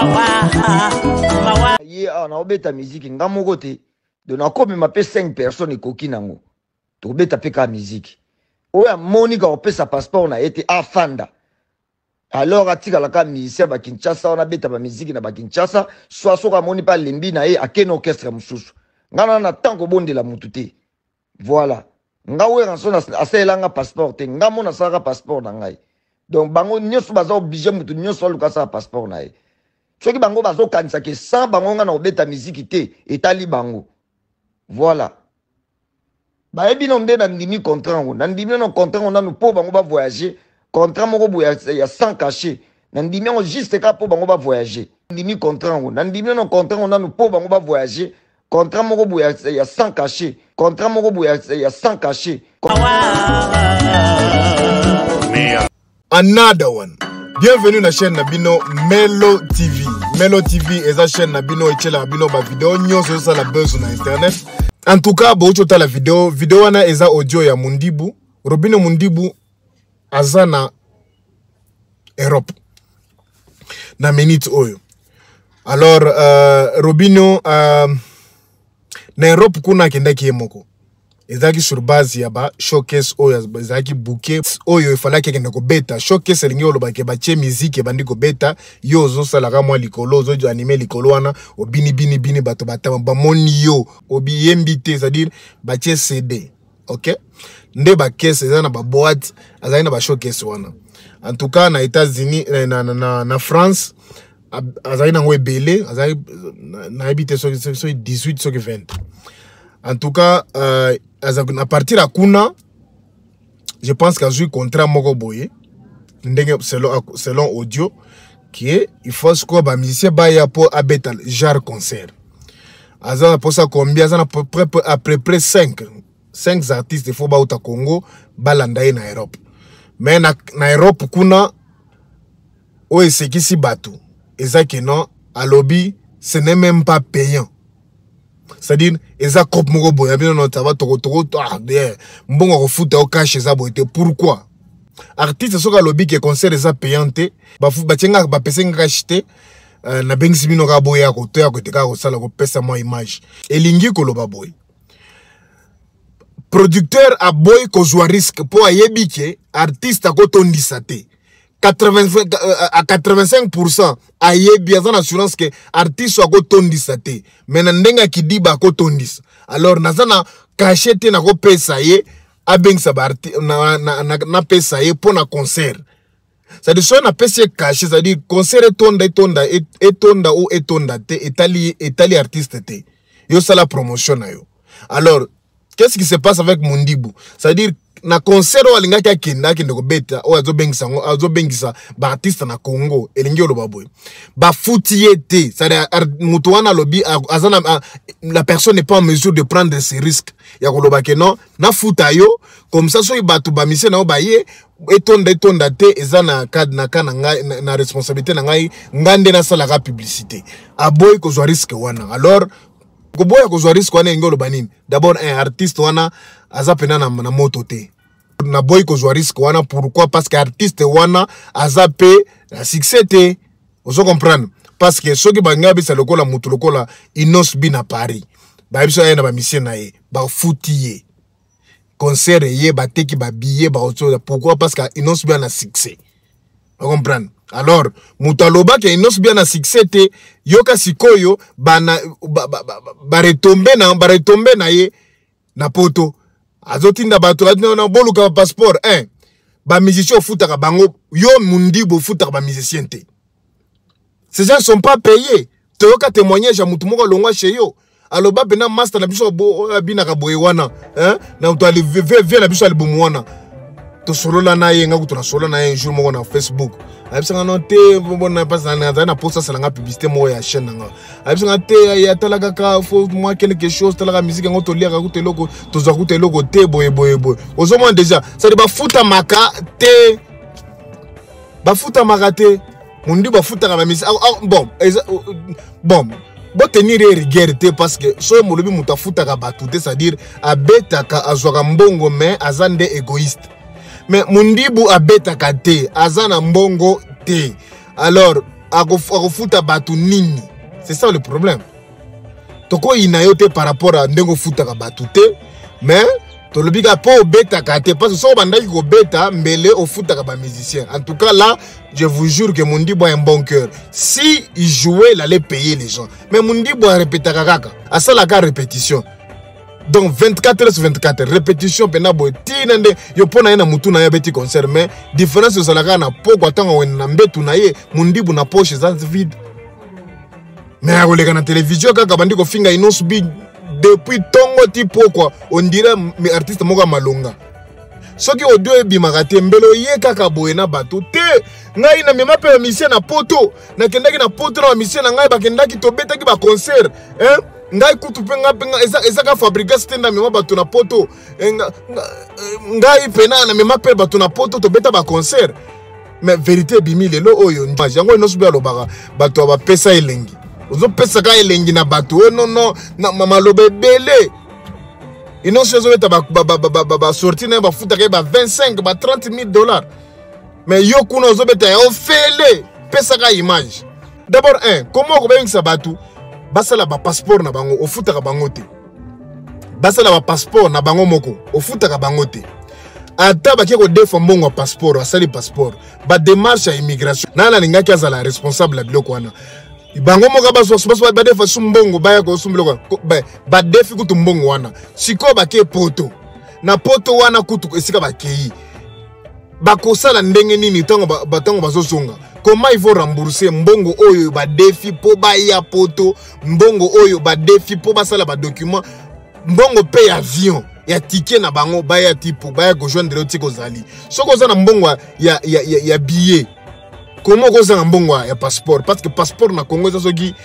Ye on a obeta musique ngamoko te. Donc na comme ma pe 5 personnes ekoki nango. To obeta pe ka musique. Oya Monica opesa passeport na été afanda. Alors atika la ka musicien ba Kinshasa on a beta ba musique na ba Kinshasa soit soka moni pa lembi na ye akeno orchestre mususu. Ngana na tango bonde la mutute. Voilà. Nga we ranson aselanga passeport te ngamo na saka passeport na ngai. Donc bango nyoso baza obligé mutu nyoso luka sa passeport na ye. Soki bango bazo kanisa ke sans bango nga na obeta musique te etali bango. Voilà. Ba ebi no nde na ndimi contrat ngo. Na ndimi no contrat ngo na no po bango ba voyager. Contrat moko boya ya sans cachet. Na ndimi ngo juste ka po bango ba voyager. Ndimi contrat ngo. Na ndimi no contrat ngo na no po bango ba voyager. Contrat moko boya ya sans cachet. Contrat moko boya ya sans cachet. Another one. Bienvenue na chaîne Nabino Melo TV. Melo TV est la chaîne Nabino et la Nabino ba vidéo nyonso ça la buzz sur internet. En tout cas, bochota la vidéo wana eza audio ya Mundibu. Robino Mundibu azana Europe. Na minute oyo. Alors Robino na Europe kuna kendaki yemoko. Ezaki sur base ya ba showcase oyo ezaki bouquet oyo ifalaki kende ko beta showcase lingi oloba ke ba che musique bandi ko beta yo zo sala ka mwa likolo zo jo animer likolo wana obini bato batama ba moni yo obi yembité c'est-à-dire ba che CD. OK? Nde ba caisse ezana ba boîte azana ba showcase wana. En tout cas na États-Unis na France azana ngwe belé azana na habité so 18 so 20. En tout cas, à partir de Kuna, je pense qu'il y a un contrat moko boye, selon audio, qui est il faut que les musiciens baya pour abetal genre concert. Azana pour ça combien azana à peu près 5 artistes il faut ba au Congo balanda na Europe. Mais na Europe kuna o esekisi bato. Ezaki non à lobby ce n'est même pas payant. C'est-à-dire, eza cop moko boya bino no tava toko mbongo ko futa o cash eza boite. Pourquoi? Artiste soka lobby ke concert eza payante, ba tienga ba pesenga acheter na bengisi bino ka boya ko to ya ko teka ko sala ko pesa mo image. Elingi ko loba boy. Producteur a boy ko joua risque po ayebi ke artiste ko tondisa te. À 85% aye bien en assurance que artiste soit tondisa te mais ndenga ki di ba ko tondisa alors nazana cachete na ko pesa ye abengisa ba na pesa ye pour na concert ça de so na pesa caché ça dit concert etonda ou etonda te etali artiste te yo sala promotion na yo. Alors qu'est-ce qui se passe avec Mundibu? Ça dire na concert o alinga ka kenda ko beta o azobengisa ba artiste na Congo elingi oloba boy ba futiete ça mutu wana lobby azana la personne n'est pas en mesure de prendre ses risques ya koloba ke non na futa yo comme ça so ibatu ba mission na obaye etonda te ezana cadre na kana na responsabilité na ngai ngande na sala ka publicité a boy ko zo risque wana. Alors Koboya ko zo risque wana ngolo banini d'abord un artiste wana azapena na moto te na boy ko zo risque wana. Pourquoi? Parce que artiste wana azape la succès te ozo comprendre parce que soki bangabi sa lokola mutu lokola Inos bi na Paris ba biso ya na ba mission na ye ba futiye concert ye ba teki ba billet ba ozo. Pourquoi? Parce que Inos bi na succès on comprendre. Alors mutaloba ke Inos bi na succès te yoka sikoyo ba retombe na ye na poto azotinda bato na boluka passeport ba musicien futaka bango yo Mundibu futaka ba musicien te. Ces gens sont pas payés. Toyoka témoignage à mutu moko longwa chez yo aloba bena master na biso bina ka boye wana na to ali ve na biso album wana to solola na ye ngaku to na solola na ye jour moko na Facebook abisanga no te bona pas na posta sala nga publicité mo ya chaîne nga abisanga te ya talaka ka faut moi quelque chose talaka musique ngo to liaka ku te loko to za ku te loko te boye ozoma déjà ça de ba futa maka te Mundi ba futa ka musique bon tenir rigueur te parce que so molobi muta futa ka batu te c'est-à-dire abeta ka azwaka mbongo mais azande égoïste. Mais Mundibu abeta ka te azana mbongo te. Alors akofuta batu nini. C'est ça le problème. Toko inayote par rapport à ndengo futa ka batu te, mais tolobika po beta kate parce que so bandaki ko beta mbele au futa ka ba musicien. En tout cas là, je vous jure que Mundibo a un bon cœur. Si il jouait, il allait payer les gens. Mais Mundibo a répété kaka. À ça la répétition. Donc 24 heures sur 24 heures, répétition penabo tinande yo pona yana mutu na ya beti concert mais différence de salaka na poko atanga wena mbetu na ye Mundibo na poche za vide. Mais à la télévision kaka bandi ko finga inosbi depuis tongo tipo quoi on dirait mes artistes moka malonga. Soki audio ebimaka te mbelo ye kaka boye na bato te ngai na mema pe mission na poto na kendaki na poto na mission na ngai bakendaki to betaki ba concert hein ngai kutu pe nga eza ka fabriquer stenda mema bato na poto ngai pena na mema pe bato na poto to beta ba concert mais vérité bimi lelo oyo yango no subia lobaka bato ba pesa elengi ozo pesa ka elengi na bato non na mama lobebele. Et non, chez eux, tu sorti na ba futa ka ba 25 ba 30 000 $. Mais yo kuno zo beta yo fele pesa ka image. D'abord comment ko bengisa batu basala ba passeport na bango o futa ka bango te. Basala ba passeport na bango moko o futa ka bango te. Ata ba ko defo mbongo passeport asali passeport ba démarche à immigration. Nana ninga ki azala responsable la biloko wana. Bango moka ba defa sumbongo baya ko sumbilo ba defi kutu mbongo wana siko ba ke poto na poto wana kutu esika ba kei ba kosala ndenge nini tango bazosonga comment il faut rembourser mbongo oyo ba defi po ba ya poto mbongo oyo ba defi po basala ba document mbongo pe avion ya ticket na bango baya tipo baya ko joindre le tiko zali soko za na mbongo ya billet. Comment vous avez un bon passeport? Parce que passeport na Congo c'est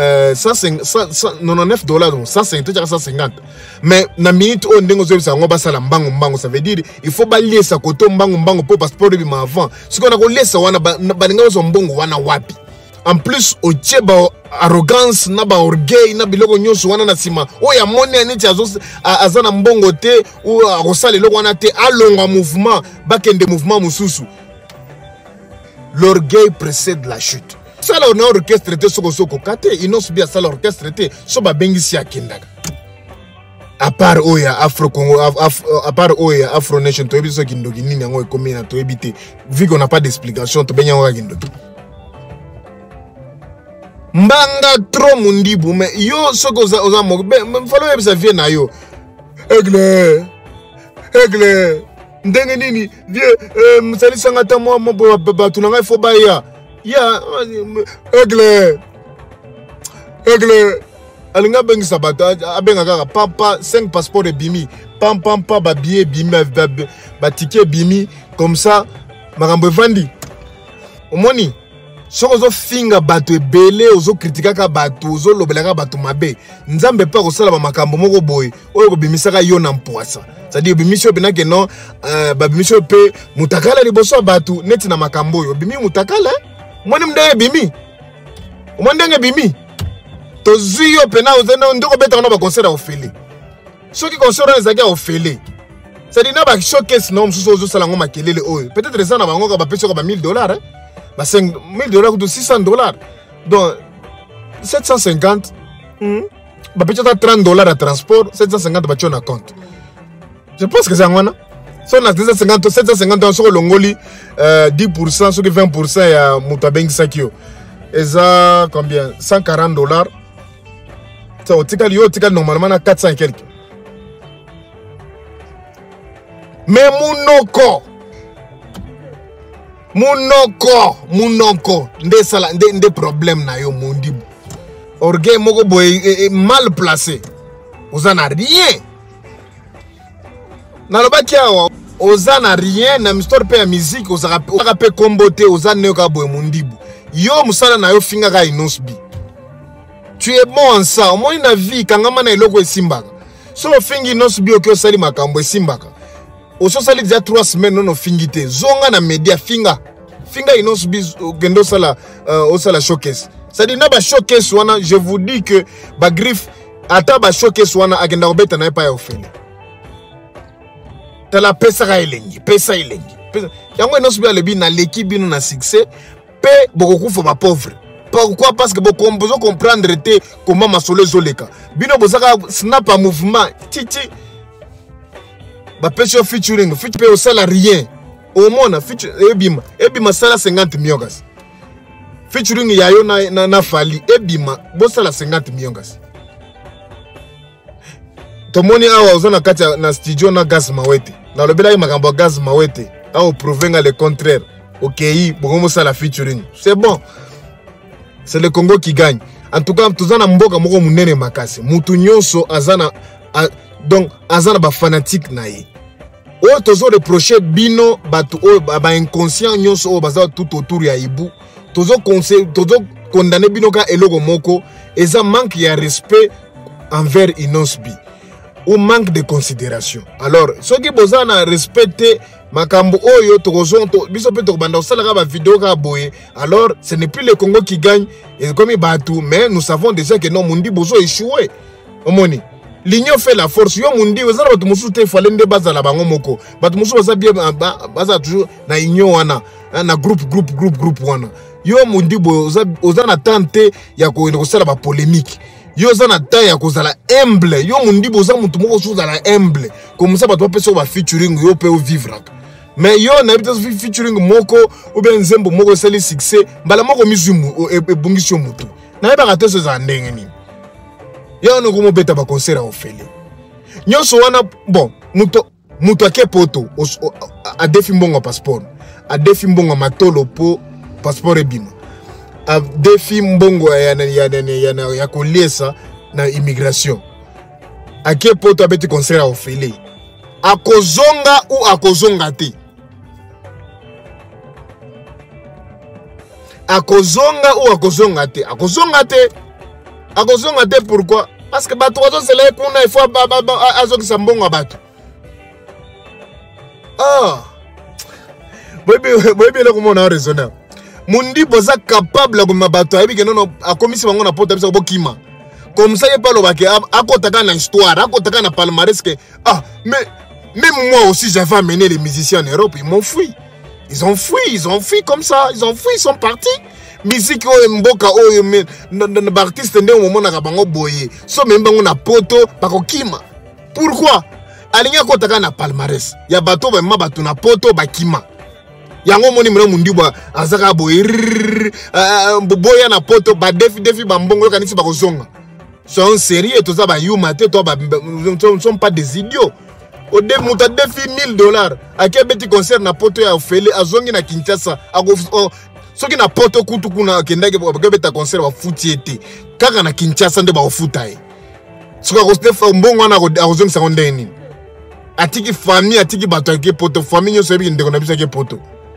$199, 150, 150. Mais na minute on dengo zo ça ngoba sala mbango ça veut dire il faut balier sa koto mbango pour passeport bi ma avant. Ce qu'on a ko lesa wana balinga zo mbongo wana wapi. En plus au tcheba arrogance na ba orgueil na biloko nyoso wana na sima o ya moni aneti azana mbongo te ou akosala eloko wana te alonga mouvement bakende mouvement mususu. L'orgueil précède la chute. Ça là on a orchestre te soko kate inos bien ça l'orchestre te so ba bengisi akendaka. À part oya Afro Congo à part oya Afro Nation to ebiso kindoki nini yango ekomi na to ebité vu qu'on n'a pas d'explication to benya ngo kindoki. Mbanga trop Mundibo mais yo soko oza mo falo ebisa vie na yo. Aigle ndenge nini vie msali sangata mo batu na ngai fo baya ya aigle alinga bengi sabata abenga kaka papa 5 passeports de bimi pam ba billet bimi ba ticket bimi comme ça makambo evandi omoni soko zo finga bato ebele ozo kritika ka bato ozo lobela ka bato mabe nzambe pa ko sala ba makambo moko boy oyo ko bimisaka yo na mpoasa. C'est-à-dire bimisho benake non ba bimisho pe mutakala liboso bato neti na makambo yo bimi mutakala moni mdenge bimi omondenge bimi to ziyo pena ozeno ndoko beta na ba concert ofele soki concert ezaki ofele c'est-à-dire na ba showcase no msusu ozo sala ngoma kelele oyo peut-être ça na bango ka ba peso ka ba $1000 bah $5,000 ou $600. Donc 750 bah peut-être $30 à transport, 750 bah tu en as compte. Je pense que c'est un si on a 750 sur l'ongoli 10% sur 20% ya mutabeng sakio. Et ça combien? $140. Ça au tika normalement à 400 et quelques. Mais Munoko nde problème na yo Mundibo. Orgueil moko boy mal placé. Ozana rien. Na lobaki awa ozana rien na histoire pe ya musique ozaka pe kombote ozana yo ka boy Mundibo. Yo musala na yo finga ka inosbi. Tu es bon en ça. Moi na vie kangama na eloko esimbaka. So fingi inosbi okyo sali makambo esimbaka. Oso sali déjà 3 semaines non fingité. Zonga na media finga inosbi gendo sala osala showcase. Ça dit na ba showcase wana je vous dis que ba griffe ata ba showcase wana agenda obeta na pa ya ofele. Tala pesa elengi. Yango inosbi alebi na l'équipe bino na succès pe bokoku fo ba pauvre. Pourquoi? Parce que vous besoin comprendre comment Masolo Zoleka. Bino bozaka snap en mouvement. Titi. Ba pêche featuring. Featuring au sala rien. Au monde featuring ebima sala 50 millions. Featuring yayo na fali ebima bo sala 50 millions. Tomoni awa ozana kati na studio na Gaz Mawete. Na lobela makambo Gaz Mawete. Au prouver le contraire. OK, bon ça la featuring. C'est bon. C'est le Congo qui gagne. En tout cas, tous en mboka moko munene makasi. Mutu nyonso azana donc azana ba fanatique na ye. O tozo reprocher bino batu o ba inconscient nyonso o baza tout autour ya ibu. Tozo condamner bino ka eloko moko eza manque ya respect envers Inosbi ou manque de considération. Alors, ceux qui bozana respecter makambo oyo tokozonto biso pe tokobanda osala ba vidéo ka boye. Alors, ce n'est plus le Congo qui gagne et comme batu, mais nous savons déjà que non mundi bozo échoué. Omoni. L'union fait la force. Yo mundi ozana batu musu te falende bazala bango moko. Batu musu baza bien baza toujours na union wana, na groupe wana. Yo mundi boza ozana tante ya ko sala ba polémique. Yo zana ta ya kozala humble. Yo mundi boza mutu moko sozala humble. Comme ça bato peso ba featuring yo pe vivre. Mais yo na bita featuring moko ou bien nzembo moko sali succès mbala moko mizumu e bungisho mutu. Na ba kateso za ndenge ni. Yo no komo beta ba concert a ofele. Nyonso wana bon mutu ake poto a defi mbongo passeport. A defi mbongo matolo po passeport ebima. A defi mbongo ya koliesa na immigration. Ake poto abeti concert a ofele. Akozonga ou akozonga te. Akozonga ou akozonga te. Akozonga te. Akozonga te pourquoi? Parce que bato wazo sele kuna il faut azoki sambonga bato. Ah. Boyebi le comment on a raisonné. Mundi boza capable de bato ayebi ke non akomisi bango na poto bisa bokima. Comme ça, il n'y a pas de histoire, il na palmarès que mais même moi aussi j'avais amené les musiciens en Europe, ils m'ont fui. Ils ont fui comme ça, ils sont partis. Musique mboka artiste ndé au moment na bango boye. So même bango na poto bakokima. Pourquoi? Alinya kotaka na palmarès. Ya bato ba bato na poto bakima. Yango moni mena mundiba azaka boye. Boya na poto ba defi bambongo kanisi bakozonga. Sont sérieux, tout ça, ne sont pas des idiots. Au début, nous avons défi $1000. À quel petit concert na poto ya ofele, à zongi na Kinshasa, ceux qui na poto kutu kuna kendage pour beta concert wa futiete. Kaka na Kinshasa nde ba ofutaye. Ce qu'on a fait mbongo na rozongi sakondeni. Atiki famille, atiki bato ke poto, famille nyo sebi ndeko na bisa ke poto.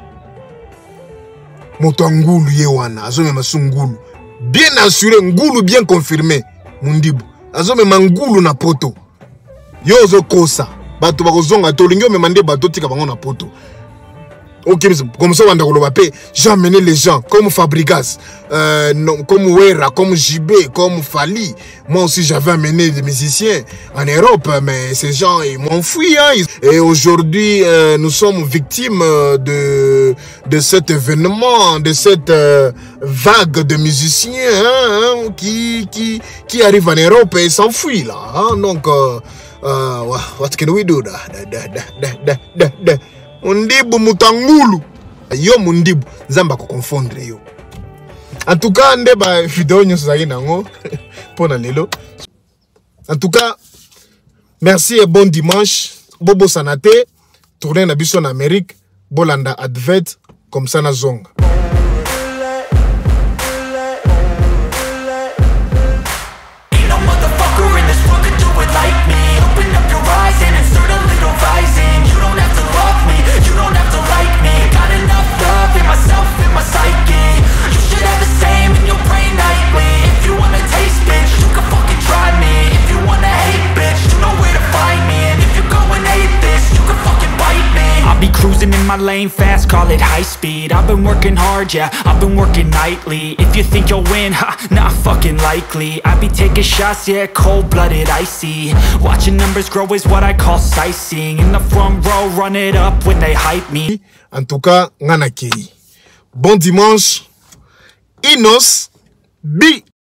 Moto ngulu ye wana, azome masungulu. Bien assuré, ngulu bien confirmé. Mundibu azome mangulu na poto yo zo kosa bato bakozonga to lingo me mande bato tika bango na poto. OK, comme ça wanda koloba pe j'ai amené les gens comme Fabrigas comme Wera, comme JB, comme Fali. Moi aussi j'avais amené des musiciens en Europe, mais ces gens ils m'ont fui hein. Et aujourd'hui nous sommes victimes de cet événement, de cette vague de musiciens qui arrivent en Europe et s'enfuient là hein. Donc what can we do da Mundibu mutangulu yo mundibu nzamba ko confondre yo. En tout cas nde ba vidéo nyoso zaki nango pona lelo. En tout cas merci et bon dimanche. Bobo sanate tourner na biso en Amérique bolanda advert comme ça na zonga. Cruising in my lane fast, call it high speed. I've been working hard, yeah, I've been working nightly. If you think you'll win, ha, not fucking likely. I be taking shots, yeah, cold-blooded, icy. Watching numbers grow is what I call sightseeing. In the front row, run it up when they hype me. En tout cas, ngana kei. Bon dimanche. Inos, bi